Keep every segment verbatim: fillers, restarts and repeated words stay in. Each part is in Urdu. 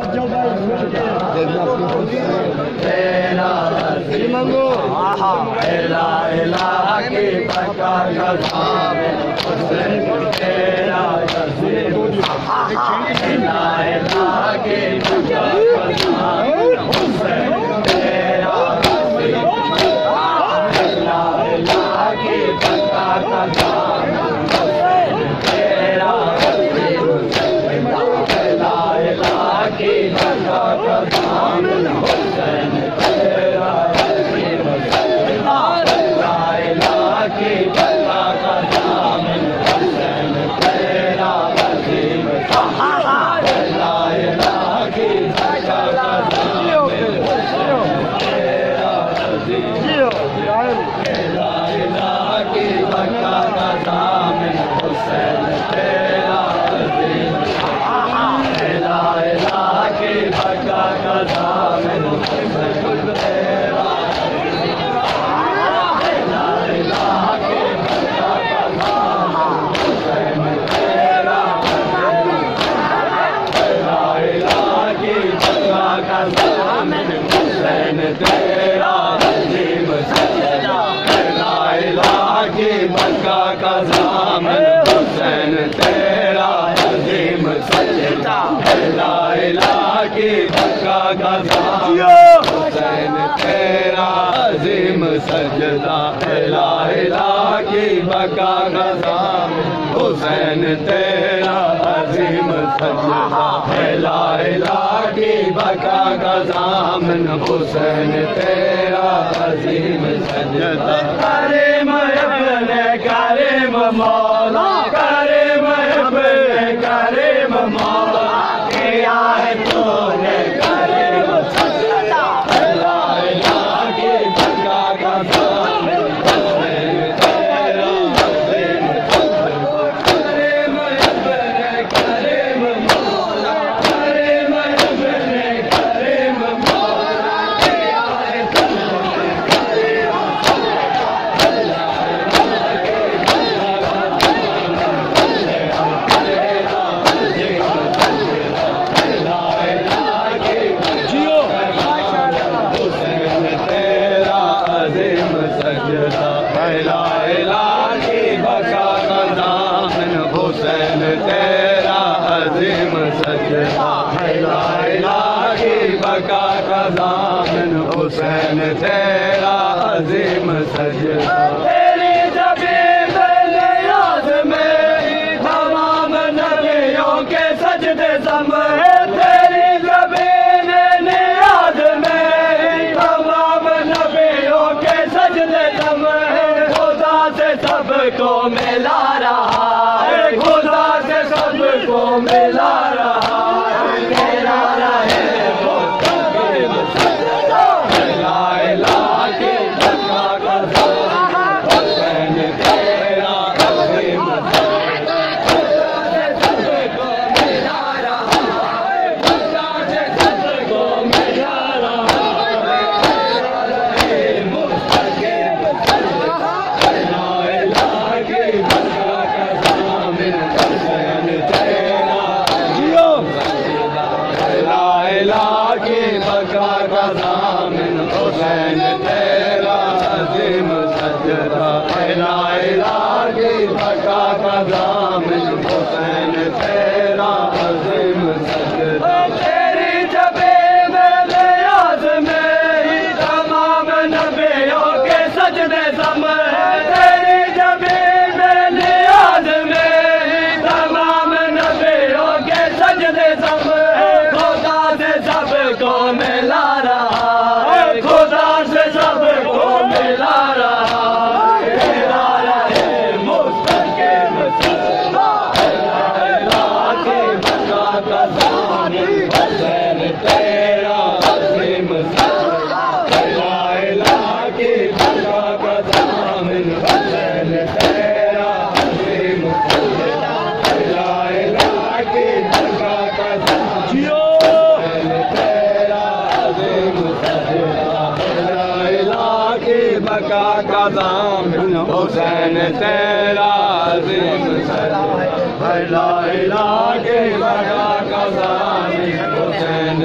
حسین تیرا عظیم سجدہ لا الہ کے بقا کا ضامن حسین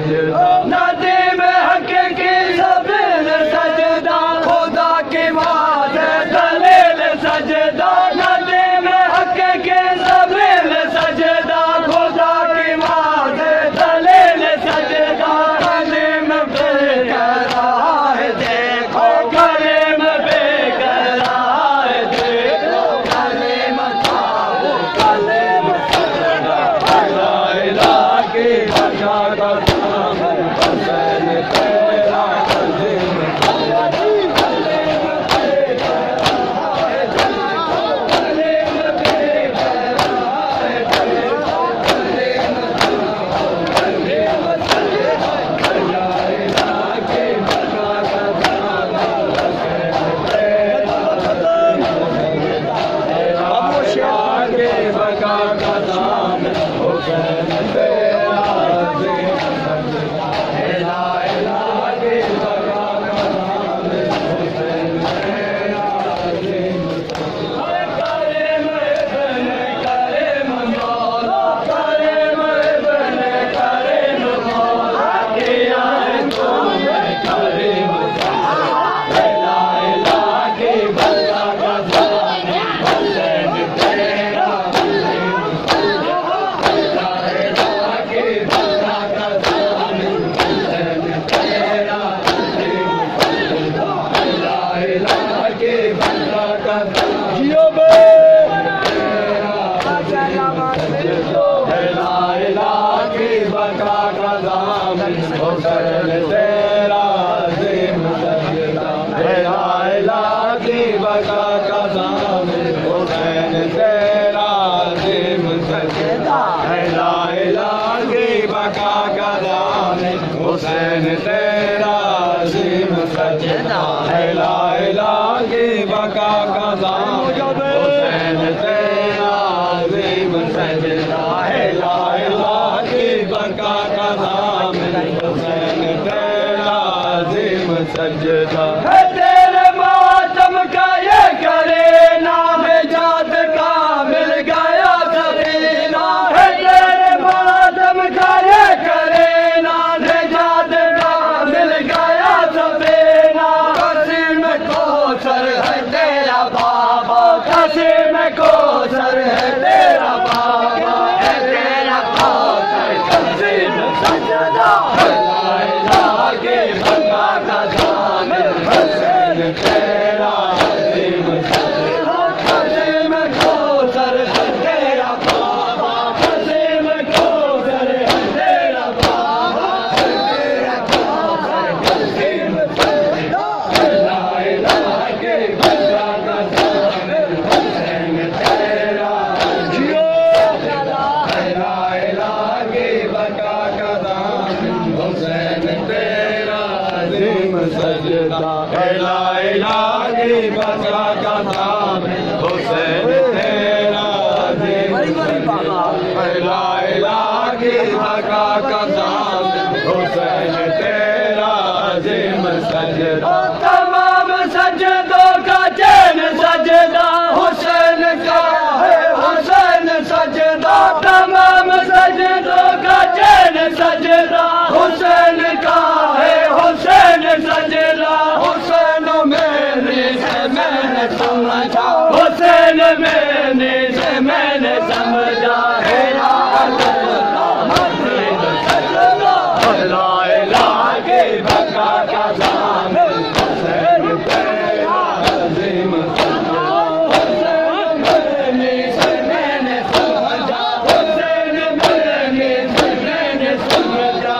سجدہ ندیم حق کی زمین سجدہ خدا کی بات دلیل سجدہ ندیم حق کی زمین سجدہ خدا کی بات دلیل سجدہ کریم بے قرار دیکھو کریم بے قرار دیکھو کریم کھاؤ کریم سجدہ لا الہ کی بجا کا نام حسین تیرا عظیم حسین تیرا عظیم سجدہ ہے لا الہ کی بقا کا دام حسین تیرا عظیم سجدہ ہے لا الہ کی بقا کا دام حسین تیرا عظیم سجدہ ہے تیرے ماتم کا یہ کرے نام جات کا مل گیا سفینہ ہے تیرے ماتم کا یہ کرے قاسم کوثر ہے تیرا بابا ہے تیرا کوثر قاسم سجدہ لا الہ کی بقا کا ضامن حسین تیرا عظیم سجدہ قاسم کوثر ہے تیرا بابا قاسم کوثر ہے تیرا بابا ہے تیرا کوثر قاسم سجدہ لا الہ کی بقا کا ضامن سجدہ ہے لا الہ کی بقا کا نام حسین تیرا عظیم سجدہ ہے لا الہ کی بقا کا نام حسین تیرا عظیم سجدہ تمام سجدوں کا چین سجدہ حسین کا ہے حسین سجدہ تمام سجدوں کا چین سجدہ حسین کا ہے حسین سجدہ حسین میرے سے میں نے سمجھا حسین میرے سے میں نے سمجھا ہے لا الہ کی بقا کا ضامن حسین تیرا عظیم سجدہ حسین میرے سے میں نے سمجھا حسین میرے سے میں نے سمجھا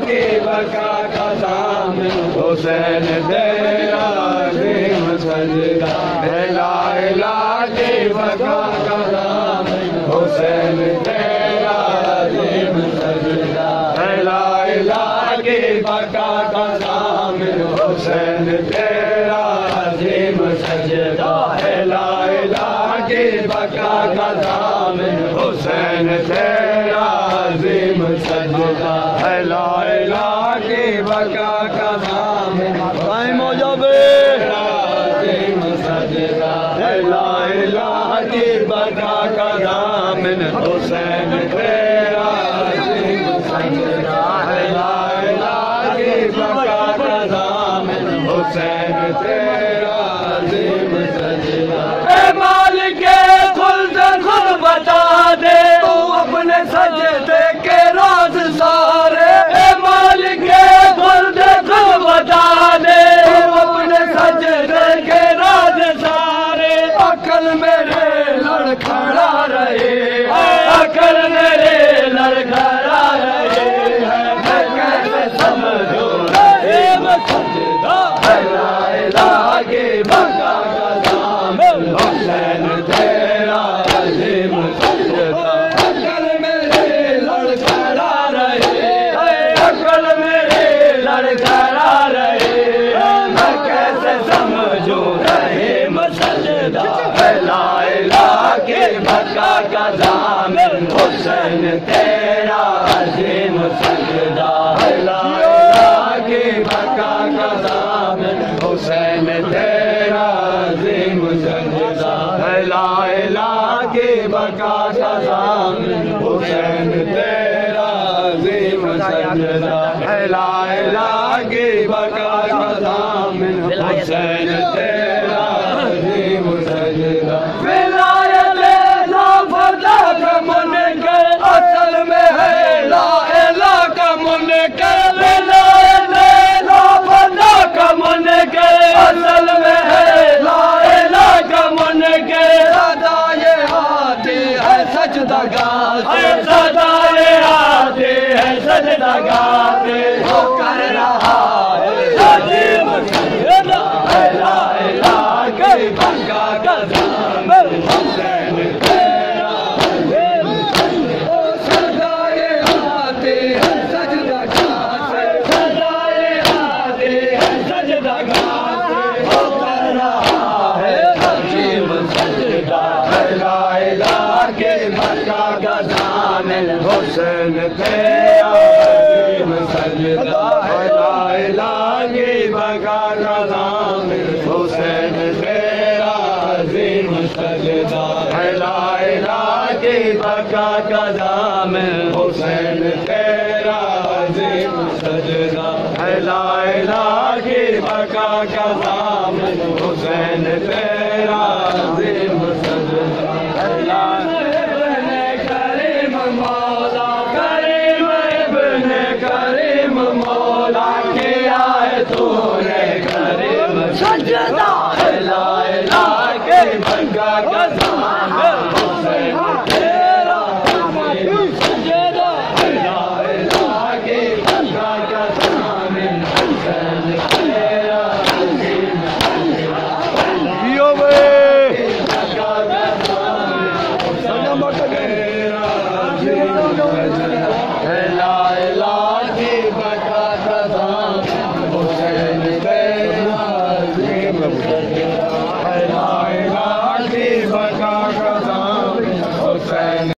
کی بقا کا ضامن حسین تیرا عظیم سجدہ ہے لا الہ کی بقا کا ضامن حسین تیرا عظیم سجدہ ہے لا الہ کی بقا کا ضامن حسین تیرا عظیم سجدہ ہے لا الہ کی بقا کا ضامن حسین تیرا عظیم سجدہ ہے لا الہ کی بقا کا ضامن قائم ہو جاؤ تیرا عظیم سجدہ ہے لا الہ کی بقا کا ضامن حسین تیرا عظیم سجدہ ہے لا الہ کی بقا کا ضامن حسین تیرا عظیم سجدہ اے مالک خلد خود بتا دے تو اپنے سجدے کے راز سارے اے مالک خلد خود بتا دے تو اپنے سجدے کے راز سارے عقل میرے لڑکھڑا رہے عقل میرے لڑکھڑا رہے میں کیسے سمجھوں عظیم سجدہ ہے لا الہ کی بقا کا ضامن حسین تیرا عظیم سجدہ عقل میرے لڑکھڑا رہے عقل میرے لڑکھڑا رہے میں کیسے سمجھوں عظیم سجدہ ہے لا الہ کی بقا کا ضامن حسین تیرا عظیم سجدہ ہے لا الہ کی بقا کا ضامن حسین تیرا عظیم سجدہ ہے لا الہ کی بقا کا ضامن حسین تیرا عظیم سجدہ ہے لا الہ کی بقا کا ضامن حسین تیرا عظیم سجدہ ولایت لا فردا کا منکر اصل میں ہے لا الہ کا منکر ولایت لا فردا کا منکر اصل میں ہے لا الہ کا منکر صدائے آتی ہے سجدہ گاتے صدائے آتی ہے سجدہ گاتے وہ کر رہا ہے عظیم سجدہ ہے لا الہ کی بقا کا ضامن حسین تیرا عظیم سجدہ صدائے آتی ہے سجدہ گاتے صدائے آتی ہے سجدہ گاتے وہ کر رہا ہے عظیم سجدہ ہے لا الہ کی بقا کا ضامن حسین تیرا عظیم سجدہ ہے لا الہ کی بقا کا ضامن حسین تیرا عظیم سجدہ ہے لا الہ کی بقا کا ضامن حسین تیرا عظیم سجدہ ہے لا الہ کی بقا کا